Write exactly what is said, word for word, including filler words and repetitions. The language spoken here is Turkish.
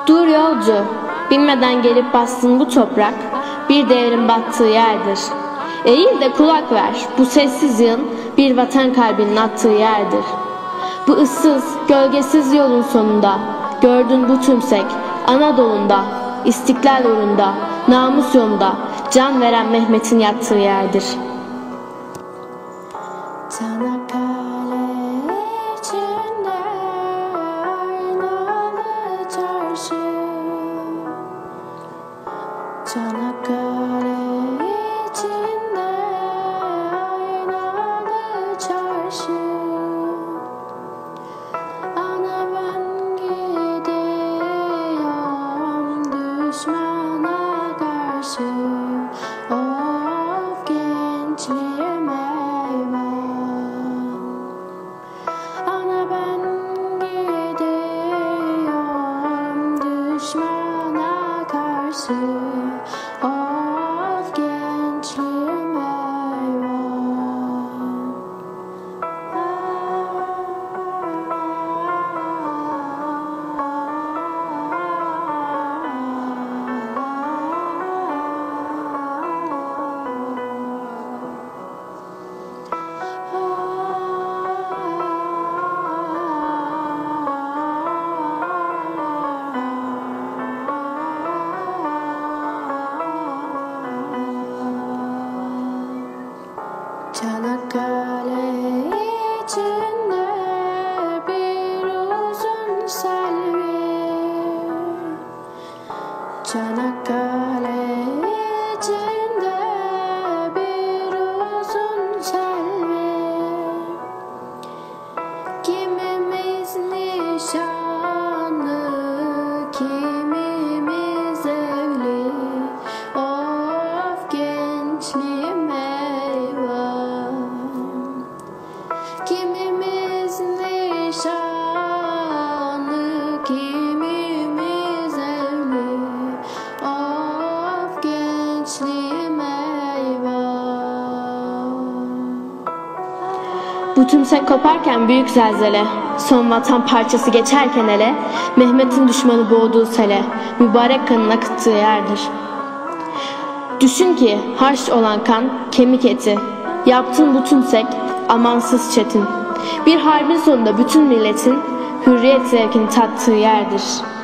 Dur yolcu, bilmeden gelip bastın bu toprak, bir devrin battığı yerdir. Eğil de kulak ver, bu sessiz yıl bir vatan kalbinin attığı yerdir. Bu ıssız, gölgesiz yolun sonunda, gördün bu tümsek, Anadolu'nda, istiklal uğrunda, namus yolunda, can veren Mehmet'in yattığı yerdir. Çanakkale içinde aynalı çarşı, Çanakkale içinde aynalı çarşı. Ana ben gidiyorum düşmana karşı, of gençliğim eyvah. Ana ben gidiyorum düşmana karşı, of gençliğim Çanakkale içinde bir uzun selvi, Çanakkale içinde bir uzun selvi. Kimimiz nişanlı, kimimiz evli, of gençliğim eyvah. Kimimiz nişanlı, kimimiz evli, of gençliğim eyvah. Bu tümsek koparken büyük zelzele, son vatan parçası geçerken ele, Mehmet'in düşmanı boğduğu sele, mübarek kanın akıttığı yerdir. Düşün ki harç olan kan, kemik eti, yaptın bu tümsek, amansız çetin. Bir harbin sonunda bütün milletin hürriyet zevkini tattığı yerdir.